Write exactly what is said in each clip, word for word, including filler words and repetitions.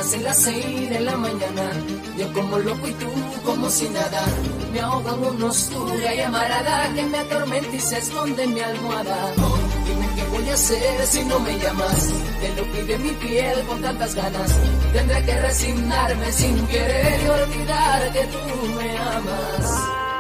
llamas en las seis de la mañana, yo como loco y tú como si nada. Me ahogo en una oscura llamarada que me atormenta y se esconde en mi almohada. Oh, dime qué voy a hacer si no me llamas, te lo pide mi piel con tantas ganas. Tendré que resignarme sin querer y olvidar que tú me amas.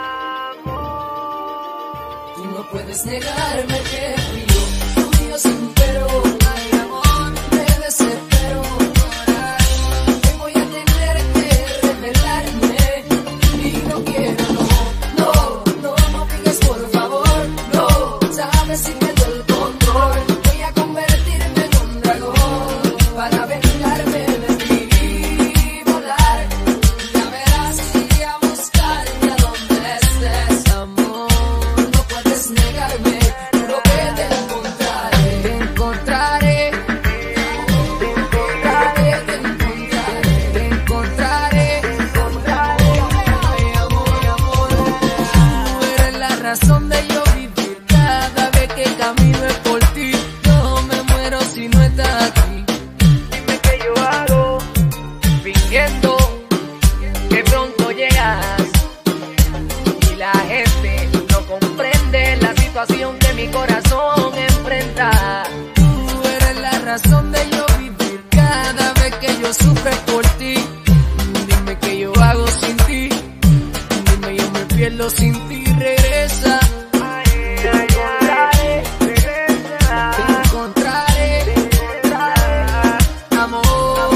Tú no puedes negarme que fui yo, tuyo sincero. Ay, amor, me desespero. Que voy a tener que revelarme y no quiero, no, no, no, no piques por favor, no. Sabes si pierdo el control, voy a convertirme en un dragón para vengarme de ti y volar. Ya verás y a buscarte a donde estés, amor. No puedes negarme, juro que te encontraré, te encontraré, te encontraré, te encontraré, te encontraré, te encontraré. Ay, amor, amor, tú eres la razón de yo vivir. Cada vez que camino es por ti, yo me muero si no estás aquí. Dime qué yo hago, fingiendo que pronto llegas, y la gente no comprende la situación que mi corazón enfrenta. Tú eres la razón de yo vivir. Cada vez que yo sufro es por ti. Dime qué yo hago sin ti, dime yo me pierdo sin ti. Regresa, te encontraré, te encontraré, amor.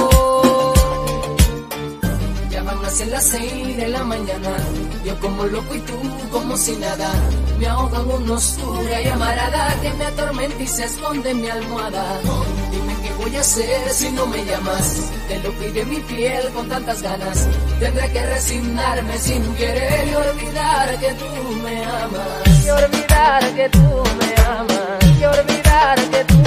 Ya van a ser las seis de la mañana, yo como loco y tú como si nada. Me ahogo en una oscura llamarada que me atormenta y se esconde en mi almohada. Oh, dime qué voy a hacer si no me llamas, te lo pide mi piel con tantas ganas. Tendré que resignarme sin querer y olvidar que tú me amas, y olvidar que tú me amas, y olvidar que tú